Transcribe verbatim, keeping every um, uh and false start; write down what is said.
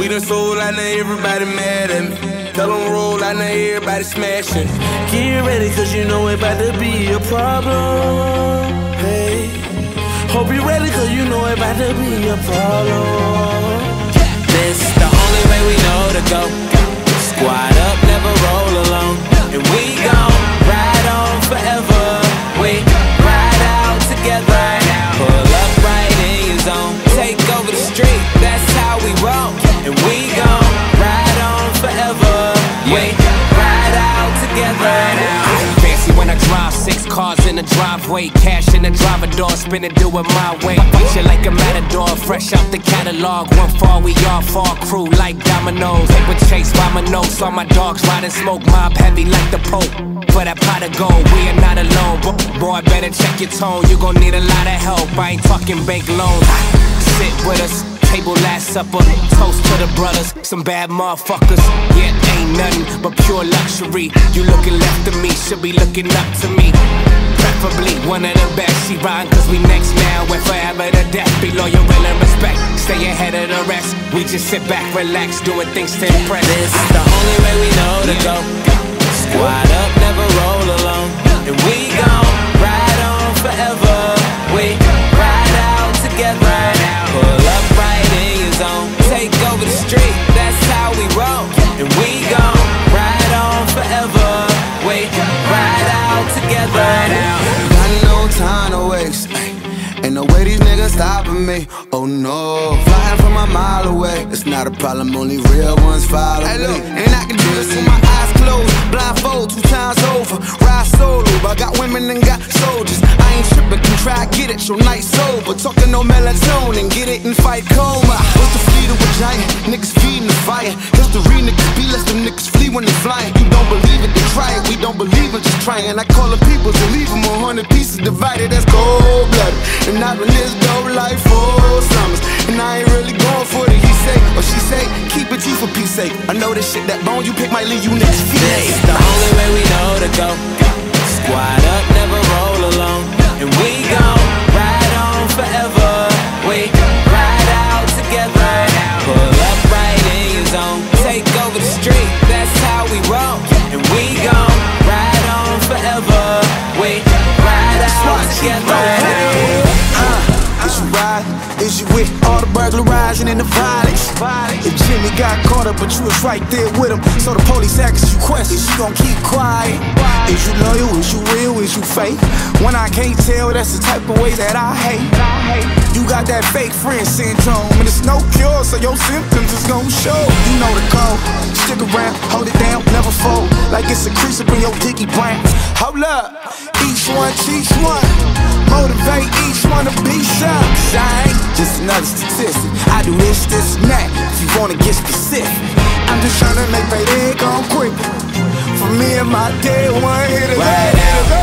We done sold out, now everybody mad at me. Tell them roll out, now everybody smashing. Get ready, cause you know it about to be a problem. Hey, hope you ready, cause you know it about to be a problem. This the only way we know to go. Squad up, never roll alone. And we gon' ride on forever. We ride out together. Pull up right in your zone. Take over the street, that's how we roll. And we gon' ride on forever. We ride out together. Fancy when I drive, six cars in the driveway. Cash in the driver door, spin it, do it my way. Beat you like a matador, fresh out the catalog. One fall, we all fall, crew like dominoes. Paper chase by my notes, all my dogs riding smoke. Mob heavy like the Pope. For that pot of gold, we are not alone. Boy, better check your tone, you gon' need a lot of help. I ain't talking bank loans. Sit with us, table last supper. Toast to the brothers, some bad motherfuckers. Yeah, ain't nothing but pure luxury. You looking left of me, should be looking up to me. Preferably one of the best. She riding cause we next now. We're forever to death. Be loyal, real, and respect. Stay ahead of the rest. We just sit back, relax, doing things to impress. This is the only way we know to go. Squad up, never roll alone. And we gon' ride on forever. We ride out together. Pull up right in your zone. Take over the street, that's how we roll. And we gon' ride on forever. We ride out together. Got no time to waste. Ain't no way these niggas stopping me. Oh no, flying from a mile away. It's not a problem, only real ones follow hey, look, me. And I can do this with my eyes closed, blindfold two times over. Ride solo, but I got women and got soldiers. I ain't tripping, can try get it, your night sober. Talking no melatonin, get it and fight coma. What's the fleet of a giant? Niggas feeding the fire. History niggas be less them niggas flee when they flying. You don't believe it, they try it. We don't believe it, just trying. I call the people to leave them a hundred pieces divided. That's cold blooded. And I've been this dope life for summers. And I ain't really going for the he say or she say. Keep it G for peace sake. I know this shit, that bone you pick might leave you next feet. This is the only way we know to go. Squad up, never roll alone. And we gon' ride on forever. We ride out together. Pull up right in your zone. Take over the street, that's how we roll. And we gon' ride on forever. We ride out together. Is you ride? Is you with all the burglarizing and the violence? If Jimmy got caught up, but you was right there with him. So the police asks you questions, you gon' keep quiet. Is you loyal? Is you real? Is you fake? When I can't tell, that's the type of way that I hate. You got that fake friend syndrome, and it's no cure, so your symptoms is gon' show. You know the code. Stick around, hold it down, never fold. Like it's a crease up in your dicky brain. Hold up, each one teach one. Motivate each one to be some. Cause I ain't just another statistic. I do this, this, and that. If you wanna get specific, I'm just tryna make payday come quick. For me and my day one hit it. Right now.